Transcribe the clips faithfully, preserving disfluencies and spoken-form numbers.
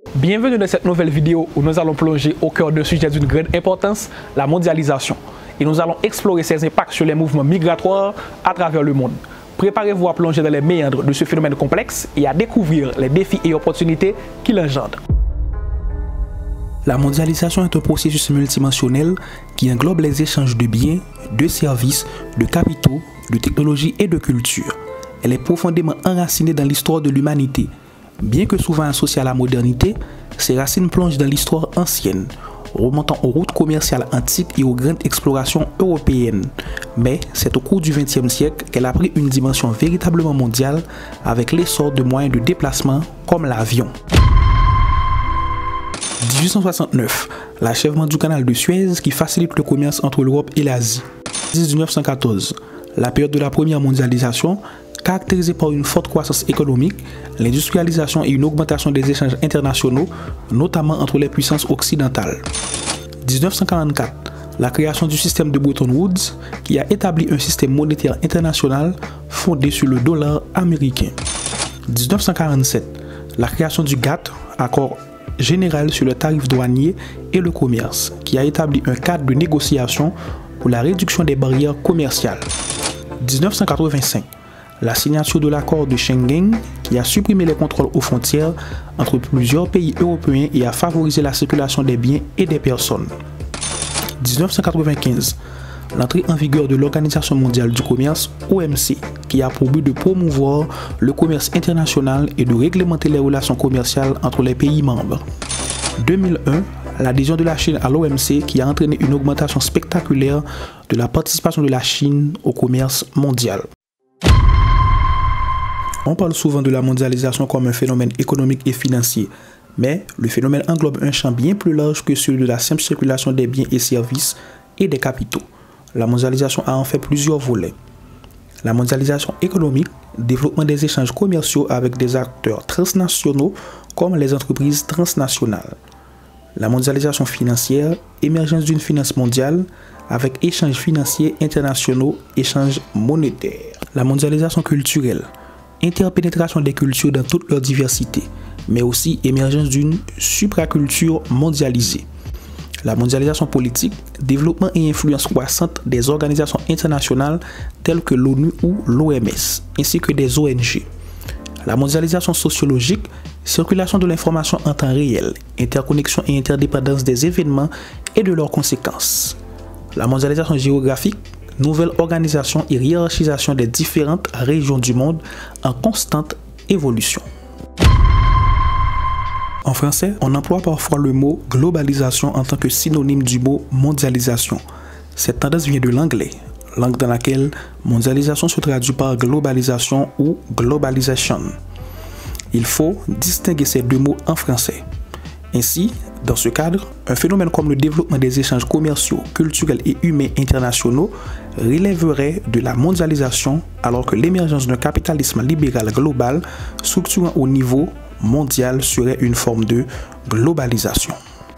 Bienvenue dans cette nouvelle vidéo où nous allons plonger au cœur d'un sujet d'une grande importance, la mondialisation. Et nous allons explorer ses impacts sur les mouvements migratoires à travers le monde. Préparez-vous à plonger dans les méandres de ce phénomène complexe et à découvrir les défis et opportunités qu'il engendre. La mondialisation est un processus multidimensionnel qui englobe les échanges de biens, de services, de capitaux, de technologies et de culture. Elle est profondément enracinée dans l'histoire de l'humanité. Bien que souvent associée à la modernité, ses racines plongent dans l'histoire ancienne, remontant aux routes commerciales antiques et aux grandes explorations européennes. Mais c'est au cours du vingtième siècle qu'elle a pris une dimension véritablement mondiale avec l'essor de moyens de déplacement comme l'avion. dix-huit cent soixante-neuf, l'achèvement du canal de Suez qui facilite le commerce entre l'Europe et l'Asie. dix-neuf cent quatorze, la période de la première mondialisation, caractérisée par une forte croissance économique, l'industrialisation et une augmentation des échanges internationaux, notamment entre les puissances occidentales. dix-neuf cent quarante-quatre, la création du système de Bretton Woods, qui a établi un système monétaire international fondé sur le dollar américain. dix-neuf cent quarante-sept, la création du GATT, accord général sur le tarif douanier et le commerce, qui a établi un cadre de négociation pour la réduction des barrières commerciales. dix-neuf cent quatre-vingt-cinq, la signature de l'accord de Schengen qui a supprimé les contrôles aux frontières entre plusieurs pays européens et a favorisé la circulation des biens et des personnes. dix-neuf cent quatre-vingt-quinze, l'entrée en vigueur de l'Organisation mondiale du commerce, O M C, qui a pour but de promouvoir le commerce international et de réglementer les relations commerciales entre les pays membres. deux mille un, l'adhésion de la Chine à l'O M C qui a entraîné une augmentation spectaculaire de la participation de la Chine au commerce mondial. On parle souvent de la mondialisation comme un phénomène économique et financier, mais le phénomène englobe un champ bien plus large que celui de la simple circulation des biens et services et des capitaux. La mondialisation a en fait plusieurs volets. La mondialisation économique, développement des échanges commerciaux avec des acteurs transnationaux comme les entreprises transnationales. La mondialisation financière, émergence d'une finance mondiale avec échanges financiers internationaux, échanges monétaires. La mondialisation culturelle, interpénétration des cultures dans toute leur diversité, mais aussi émergence d'une supraculture mondialisée. La mondialisation politique, développement et influence croissante des organisations internationales telles que l'ONU ou l'O M S, ainsi que des O N G. La mondialisation sociologique, circulation de l'information en temps réel, interconnexion et interdépendance des événements et de leurs conséquences. La mondialisation géographique, nouvelle organisation et hiérarchisation des différentes régions du monde en constante évolution. En français, on emploie parfois le mot globalisation en tant que synonyme du mot mondialisation. Cette tendance vient de l'anglais, langue dans laquelle mondialisation se traduit par globalisation ou globalization. Il faut distinguer ces deux mots en français. Ainsi, dans ce cadre, un phénomène comme le développement des échanges commerciaux, culturels et humains internationaux relèverait de la mondialisation, alors que l'émergence d'un capitalisme libéral global structurant au niveau mondial serait une forme de globalisation.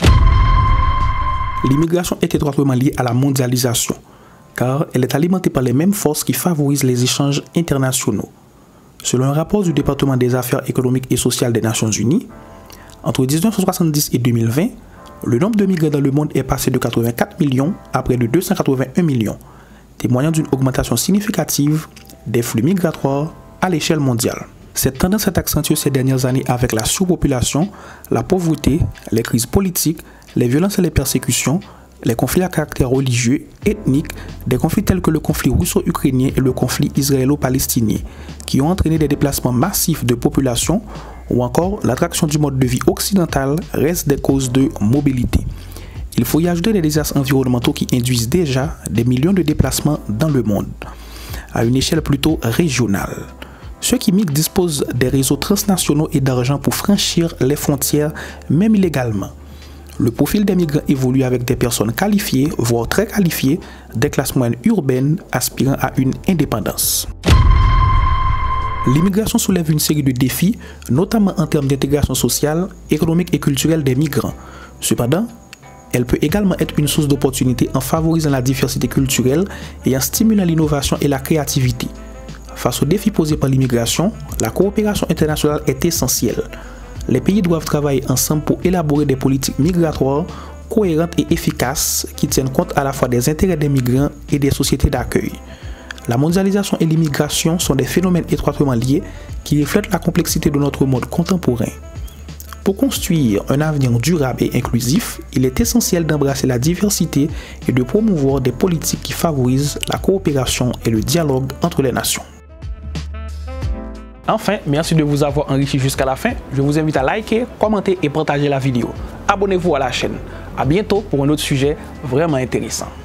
L'immigration est étroitement liée à la mondialisation, car elle est alimentée par les mêmes forces qui favorisent les échanges internationaux. Selon un rapport du département des affaires économiques et sociales des Nations Unies, entre dix-neuf cent soixante-dix et deux mille vingt, le nombre de migrants dans le monde est passé de quatre-vingt-quatre millions à près de deux cent quatre-vingt-un millions, témoignant d'une augmentation significative des flux migratoires à l'échelle mondiale. Cette tendance s'est accentuée ces dernières années avec la surpopulation, la pauvreté, les crises politiques, les violences et les persécutions, les conflits à caractère religieux, ethnique, des conflits tels que le conflit russo-ukrainien et le conflit israélo-palestinien, qui ont entraîné des déplacements massifs de population, ou encore l'attraction du mode de vie occidental reste des causes de mobilité. Il faut y ajouter les désastres environnementaux qui induisent déjà des millions de déplacements dans le monde, à une échelle plutôt régionale. Ceux qui migrent disposent des réseaux transnationaux et d'argent pour franchir les frontières, même illégalement. Le profil des migrants évolue avec des personnes qualifiées, voire très qualifiées, des classes moyennes urbaines aspirant à une indépendance. L'immigration soulève une série de défis, notamment en termes d'intégration sociale, économique et culturelle des migrants. Cependant, elle peut également être une source d'opportunités en favorisant la diversité culturelle et en stimulant l'innovation et la créativité. Face aux défis posés par l'immigration, la coopération internationale est essentielle. les pays doivent travailler ensemble pour élaborer des politiques migratoires cohérentes et efficaces qui tiennent compte à la fois des intérêts des migrants et des sociétés d'accueil. La mondialisation et l'immigration sont des phénomènes étroitement liés qui reflètent la complexité de notre monde contemporain. Pour construire un avenir durable et inclusif, il est essentiel d'embrasser la diversité et de promouvoir des politiques qui favorisent la coopération et le dialogue entre les nations. Enfin, merci de vous avoir enrichi jusqu'à la fin. Je vous invite à liker, commenter et partager la vidéo. Abonnez-vous à la chaîne. À bientôt pour un autre sujet vraiment intéressant.